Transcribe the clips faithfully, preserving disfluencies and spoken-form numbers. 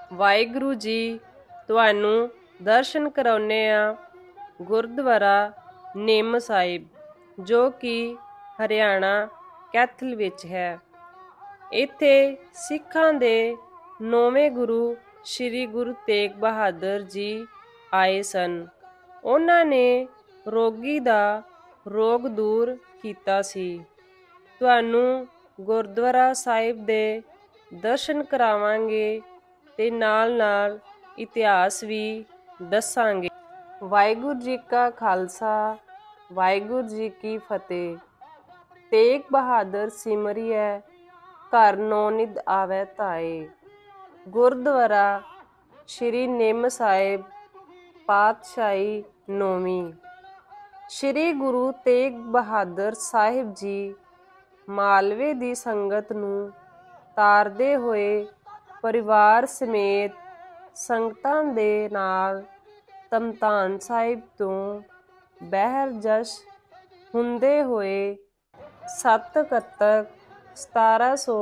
ਵਾਹਿਗੁਰੂ ਜੀ ਤੁਹਾਨੂੰ ਦਰਸ਼ਨ ਕਰਾਉਂਦੇ ਆ ਗੁਰਦੁਆਰਾ ਨਿੰਮ ਸਾਹਿਬ, ਜੋ ਕਿ ਹਰਿਆਣਾ ਕੈਥਲ ਵਿੱਚ ਹੈ। ਇੱਥੇ ਸਿੱਖਾਂ ਦੇ ਨੌਵੇਂ ਗੁਰੂ ਸ਼੍ਰੀ ਗੁਰੂ ਤੇਗ ਬਹਾਦਰ ਜੀ ਆਏ ਸਨ। ਉਹਨਾਂ ਨੇ ਰੋਗੀ ਦਾ ਰੋਗ ਦੂਰ ਕੀਤਾ ਸੀ। ਤੁਹਾਨੂੰ ਗੁਰਦੁਆਰਾ ਸਾਹਿਬ ਦੇ ਦਰਸ਼ਨ ਕਰਾਵਾਂਗੇ ਤੇ ਨਾਲ ਨਾਲ ਇਤਿਹਾਸ ਵੀ ਦੱਸਾਂਗੇ। ਵਾਹਿਗੁਰੂ ਜੀ ਕਾ ਖਾਲਸਾ, ਵਾਹਿਗੁਰੂ ਜੀ ਕੀ ਫਤਿਹ। ਤੇਗ ਬਹਾਦਰ ਸਿਮਰਿਐ, ਘਰ ਨੌ ਨਿਧ ਆਵੈ ਧਾਏ। ਗੁਰਦੁਆਰਾ ਸ਼੍ਰੀ ਨਿੰਮ ਸਾਹਿਬ, ਪਾਤਸ਼ਾਹੀ ਨੌਵੀਂ। ਸ਼੍ਰੀ ਗੁਰੂ ਤੇਗ ਬਹਾਦਰ ਸਾਹਿਬ ਜੀ ਮਾਲਵੇ ਦੀ ਸੰਗਤ ਨੂੰ ਤਾਰਦੇ ਹੋਏ ਪਰਿਵਾਰ ਸਮੇਤ ਸੰਗਤਾਂ ਦੇ ਨਾਲ ਧਮਧਾਨ ਸਾਹਿਬ ਤੋਂ ਬਹਿਰ ਜਸ਼ ਹੁੰਦੇ ਹੋਏ ਸੱਤ ਕੱਤਕ ਸਤਾਰਾਂ ਸੌ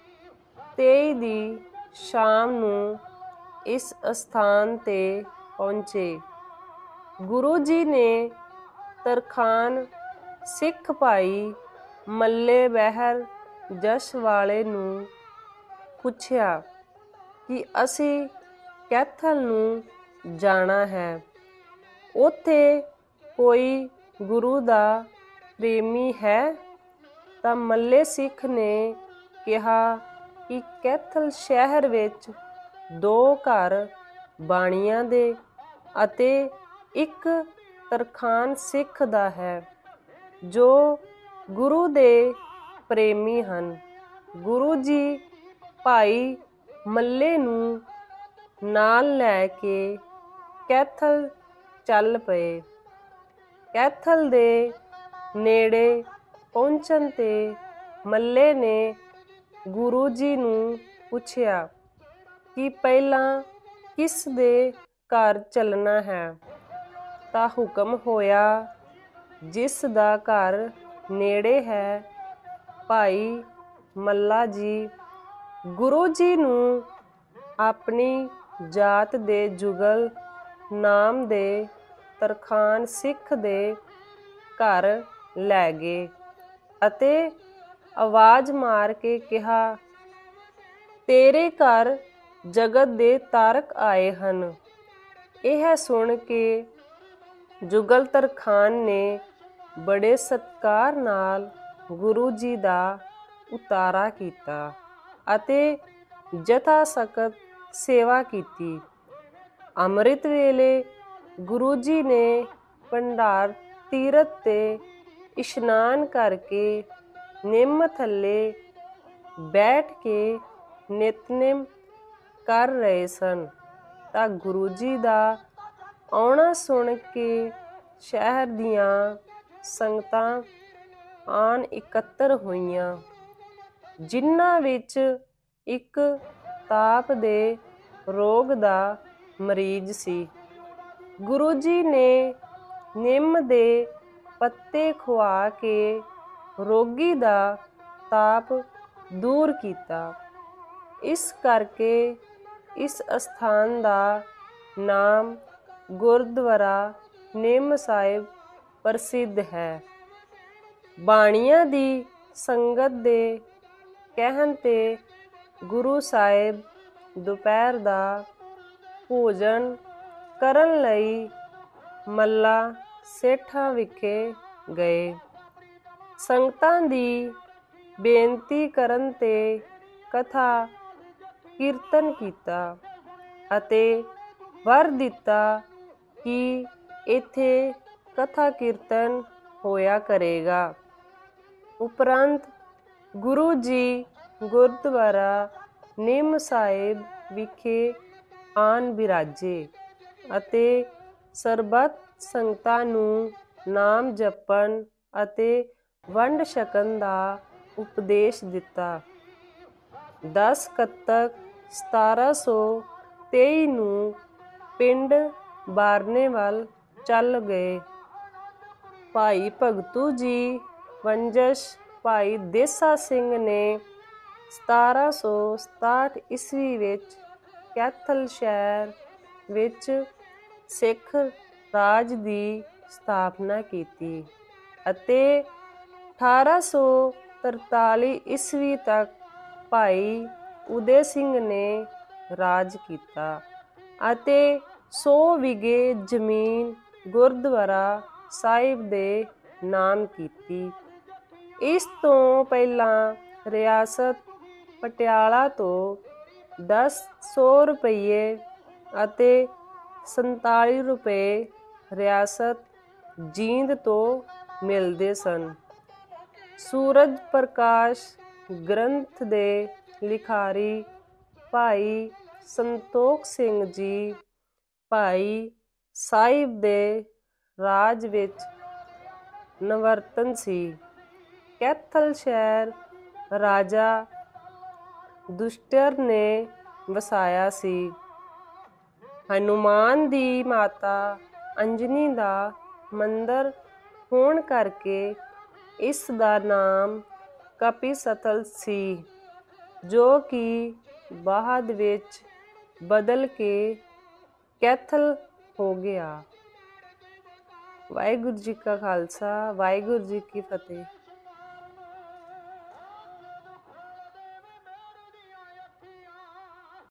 ਤੇਈ ਦੀ ਸ਼ਾਮ ਨੂੰ ਇਸ ਅਸਥਾਨ ਤੇ ਪਹੁੰਚੇ। ਗੁਰੂ ਜੀ ਨੇ ਤਰਖਾਣ ਸਿੱਖ ਭਾਈ ਮੱਲੇ ਬਹਿਰ ਜਸ਼ ਵਾਲੇ ਨੂੰ ਪੁੱਛਿਆ ਕਿ ਅਸੀਂ ਕੈਥਲ ਨੂੰ ਜਾਣਾ ਹੈ, ਉੱਥੇ ਕੋਈ ਗੁਰੂ ਦਾ ਪ੍ਰੇਮੀ ਹੈ? ਤਾਂ ਮੱਲੇ ਸਿੱਖ ਨੇ ਕਿਹਾ ਕਿ ਕੈਥਲ ਸ਼ਹਿਰ ਵਿੱਚ ਦੋ ਘਰ ਬਾਣੀਆਂ ਦੇ ਅਤੇ ਇੱਕ ਤਰਖਾਣ ਸਿੱਖ ਦਾ ਹੈ, ਜੋ ਗੁਰੂ ਦੇ ਪ੍ਰੇਮੀ ਹਨ। ਗੁਰੂ ਜੀ ਭਾਈ ਮੱਲੇ ਨੂੰ ਨਾਲ ਲੈ ਕੇ ਕੈਥਲ ਚੱਲ ਪਏ। ਕੈਥਲ ਦੇ ਨੇੜੇ ਪਹੁੰਚਣ ਤੇ ਮੱਲੇ ਨੇ ਗੁਰੂ ਜੀ ਨੂੰ ਪੁੱਛਿਆ ਕਿ ਪਹਿਲਾਂ ਕਿਸ ਦੇ ਘਰ ਚੱਲਣਾ ਹੈ। ਤਾਂ ਹੁਕਮ ਹੋਇਆ, ਜਿਸ ਦਾ ਘਰ ਨੇੜੇ ਹੈ, ਭਾਈ ਮੱਲਾ ਜੀ। ਗੁਰੂ ਜੀ ਨੂੰ ਆਪਣੀ ਜਾਤ ਦੇ ਜੁਗਲ ਨਾਮ ਦੇ ਤਰਖਾਣ ਸਿੱਖ ਦੇ ਘਰ ਲੈ ਗਏ ਅਤੇ ਆਵਾਜ਼ ਮਾਰ ਕੇ ਕਿਹਾ, ਤੇਰੇ ਘਰ ਜਗਤ ਦੇ ਤਾਰਕ ਆਏ ਹਨ। ਇਹ ਸੁਣ ਕੇ ਜੁਗਲ ਤਰਖਾਣ ਨੇ ਬੜੇ ਸਤਿਕਾਰ ਨਾਲ ਗੁਰੂ ਜੀ ਦਾ ਉਤਾਰਾ ਕੀਤਾ ਅਤੇ ਜਥਾ ਸਖਤ ਸੇਵਾ ਕੀਤੀ। ਅੰਮ੍ਰਿਤ ਵੇਲੇ ਗੁਰੂ ਜੀ ਨੇ ਭੰਡਾਰ ਤੀਰਥ ਤੇ ਇਸ਼ਨਾਨ ਕਰਕੇ ਨਿੰਮ ਥੱਲੇ ਬੈਠ ਕੇ ਨਿਤਨੇਮ ਕਰ ਰਹੇ ਸਨ ਤਾਂ ਗੁਰੂ ਜੀ ਦਾ ਆਉਣਾ ਸੁਣ ਕੇ ਸ਼ਹਿਰ ਦੀਆਂ ਸੰਗਤਾਂ ਆਣ ਇਕੱਤਰ ਹੋਈਆਂ, ਜਿਨ੍ਹਾਂ ਵਿੱਚ ਇੱਕ ਤਾਪ ਦੇ ਰੋਗ ਦਾ ਮਰੀਜ਼ ਸੀ। ਗੁਰੂ ਜੀ ਨੇ ਨਿੰਮ ਦੇ ਪੱਤੇ ਖਵਾ ਕੇ ਰੋਗੀ ਦਾ ਤਾਪ ਦੂਰ ਕੀਤਾ। ਇਸ ਕਰਕੇ ਇਸ ਅਸਥਾਨ ਦਾ ਨਾਮ ਗੁਰਦੁਆਰਾ ਨਿੰਮ ਸਾਹਿਬ ਪ੍ਰਸਿੱਧ ਹੈ। ਬਾਣੀਆਂ ਦੀ ਸੰਗਤ ਦੇ ਕਹਿਣ ਤੇ ਗੁਰੂ ਸਾਹਿਬ ਦੁਪਹਿਰ ਦਾ ਭੋਜਨ ਕਰਨ ਲਈ ਮੱਲਾ ਸੇਠਾਂ ਵਿਖੇ ਗਏ। ਸੰਗਤਾਂ ਦੀ ਬੇਨਤੀ ਕਰਨ ਤੇ ਕਥਾ ਕੀਰਤਨ ਕੀਤਾ ਅਤੇ ਵਰ ਦਿੱਤਾ ਕਿ ਇੱਥੇ ਕਥਾ ਕੀਰਤਨ ਹੋਇਆ ਕਰੇਗਾ। ਉਪਰੰਤ ਗੁਰੂ ਜੀ ਗੁਰਦੁਆਰਾ ਨਿੰਮ ਸਾਹਿਬ ਵਿਖੇ ਆਣ ਬਿਰਾਜੇ ਅਤੇ ਸਰਬੱਤ ਸੰਗਤਾਂ ਨੂੰ ਨਾਮ ਜਪਣ ਅਤੇ ਵੰਡ ਛਕਣ ਦਾ ਉਪਦੇਸ਼ ਦਿੱਤਾ। ਦਸ ਕੱਤਕ ਸਤਾਰਾਂ ਸੌ ਤੇਈ ਨੂੰ ਪਿੰਡ ਬਾਰਨੇ ਵੱਲ ਚੱਲ ਗਏ। ਭਾਈ ਭਗਤੂ ਜੀ ਵੰਜਸ਼ ਭਾਈ ਦੇਸਾ ਸਿੰਘ ਨੇ ਸਤਾਰਾਂ ਸੌ ਸਤਾਹਠ ਈਸਵੀ ਵਿੱਚ ਕੈਥਲ ਸ਼ਹਿਰ ਵਿੱਚ ਸਿੱਖ ਰਾਜ ਦੀ ਸਥਾਪਨਾ ਕੀਤੀ ਅਤੇ ਅਠਾਰਾਂ ਸੌ ਤਰਤਾਲੀ ਈਸਵੀ ਤੱਕ ਭਾਈ ਉਦੈ ਸਿੰਘ ਨੇ ਰਾਜ ਕੀਤਾ ਅਤੇ ਸੌ ਵਿਗੇ ਜ਼ਮੀਨ ਗੁਰਦੁਆਰਾ ਸਾਹਿਬ ਦੇ ਨਾਮ ਕੀਤੀ। ਇਸ ਤੋਂ ਪਹਿਲਾਂ ਰਿਆਸਤ ਪਟਿਆਲਾ ਤੋਂ ਦਸ ਸੌ ਰੁਪਈਏ ਅਤੇ ਸੰਤਾਲੀ ਰੁਪਏ ਰਿਆਸਤ ਜੀਂਦ ਤੋਂ ਮਿਲਦੇ ਸਨ। ਸੂਰਜ ਪ੍ਰਕਾਸ਼ ਗ੍ਰੰਥ ਦੇ ਲਿਖਾਰੀ ਭਾਈ ਸੰਤੋਖ ਸਿੰਘ ਜੀ ਭਾਈ ਸਾਹਿਬ ਦੇ ਰਾਜ ਵਿੱਚ ਨਵਰਤਨ ਸੀ। ਕੈਥਲ ਸ਼ਹਿਰ ਰਾਜਾ ਦੁਸ਼ਟਰ ਨੇ ਵਸਾਇਆ ਸੀ। ਹਨੂਮਾਨ ਦੀ ਮਾਤਾ ਅੰਜਨੀ ਦਾ ਮੰਦਰ ਹੋਣ ਕਰਕੇ ਇਸ ਦਾ ਨਾਮ ਕਪਿਸਥਲ ਸੀ, ਜੋ ਕਿ ਬਾਅਦ ਵਿੱਚ ਬਦਲ ਕੇ ਕੈਥਲ ਹੋ ਗਿਆ। ਵਾਹਿਗੁਰੂ ਜੀ ਕਾ ਖਾਲਸਾ, ਵਾਹਿਗੁਰੂ ਜੀ ਕੀ ਫਤਿਹ।